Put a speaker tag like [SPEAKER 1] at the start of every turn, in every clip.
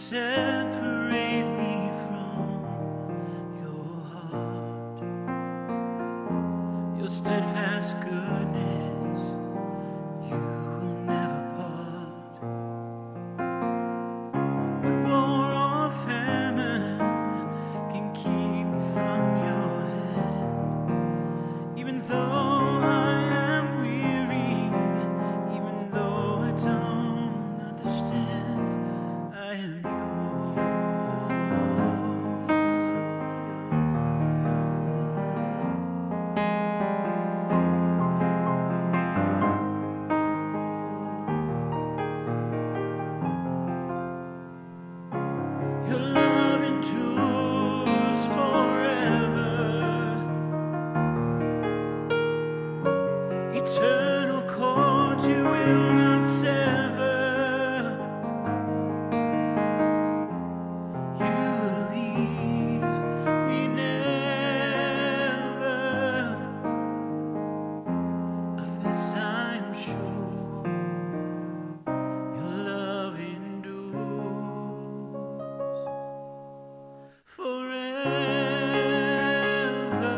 [SPEAKER 1] separate me from your heart. Your steadfast goodness, you will never part. What war or famine can keep me from your hand? Even though I am weary, even though I don't understand, I am yours. Your love endures forever. Eternal cords you will not sever. You will leave me never. Of this I'm sure. Your love endures forever.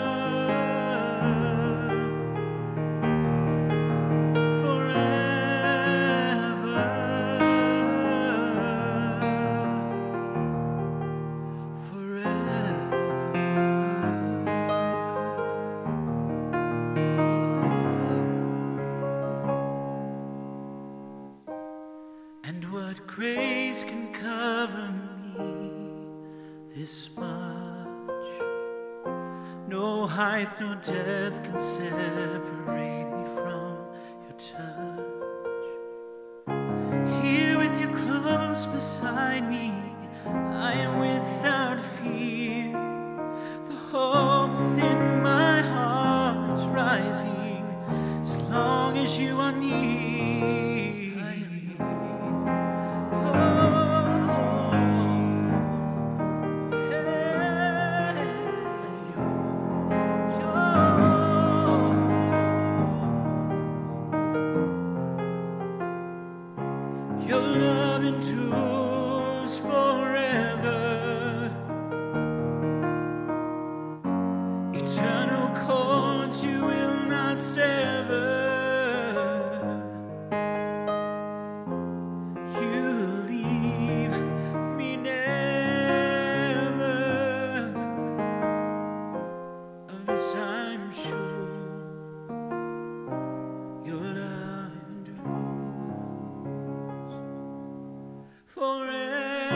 [SPEAKER 1] And what grace can cover me this much? No height, no depth can separate me from your touch. Here with you close beside me, I am without fear. The hope within my heart is rising as long as you are near. Your love endures forever. Eternal cords you will not sever. You will leave me never. Of this I'm sure. Your love endures forever.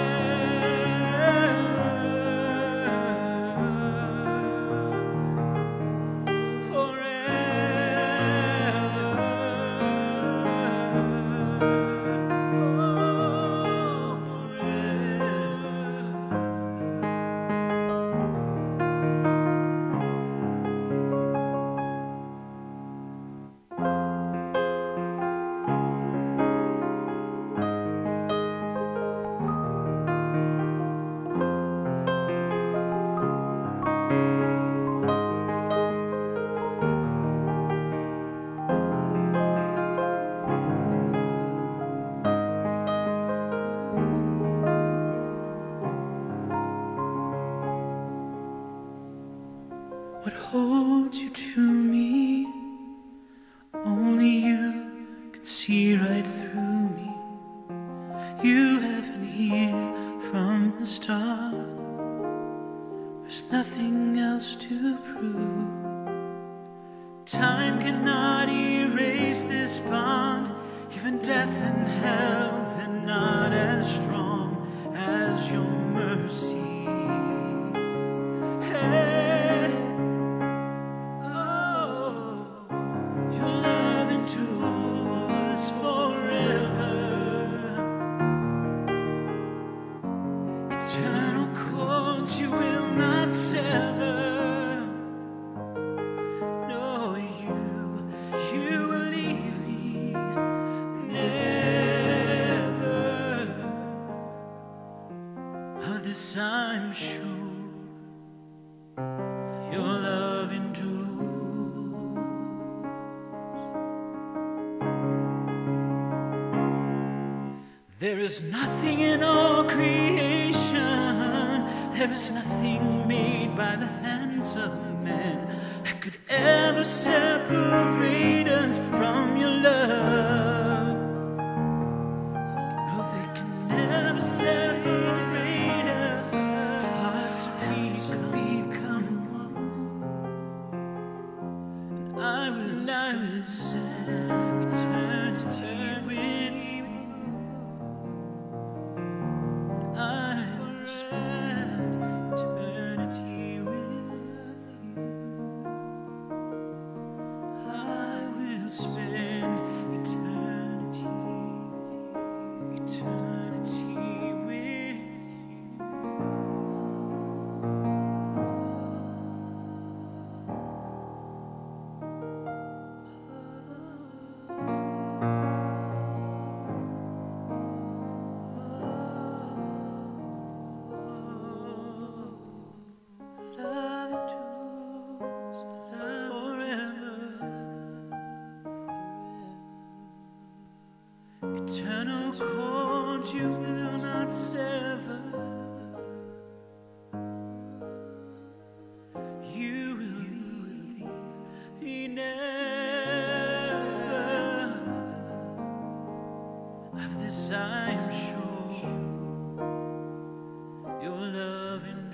[SPEAKER 1] What holds you to me? Only you can see right through me. You have been here from the start. There's nothing else to prove. Time cannot erase this bond. Even death and hell, they're not as strong as your mercy. Hey, oh, your love endures forever. Eternal cords you will not sever. No, you will leave me never. Of this I'm sure. Your love endures. There is is nothing in all creation, there is nothing made by the hands of men that could ever separate us from your love. No, they can never separate us. Hearts could become one. And I will spend eternity with you. I will spend eternity with you. I will spend eternity with you. Eternity with you. Love endures forever. Eternal cord you will not sever. You will leave me never. Of this I am sure. Your love